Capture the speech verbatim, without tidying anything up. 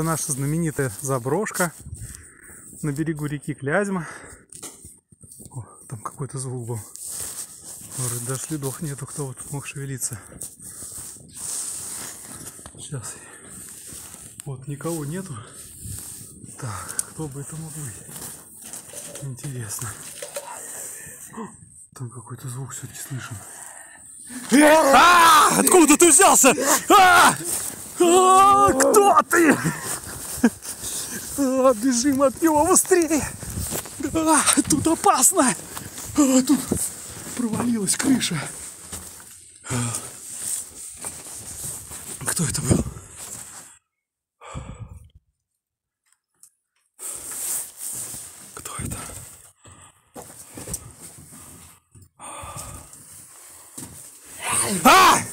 это наша знаменитая заброшка на берегу реки Клязьма. О, там какой-то звук был. Вроде даже следов нету, кто вот тут мог шевелиться. Сейчас. Вот никого нету. Так, кто бы это мог быть? Интересно. Там какой-то звук все-таки слышен. А, откуда ты взялся? А! А, кто ты? А, бежим от него быстрее. А, тут опасно. А, тут провалилась крыша. А, кто это был? Кто это? А!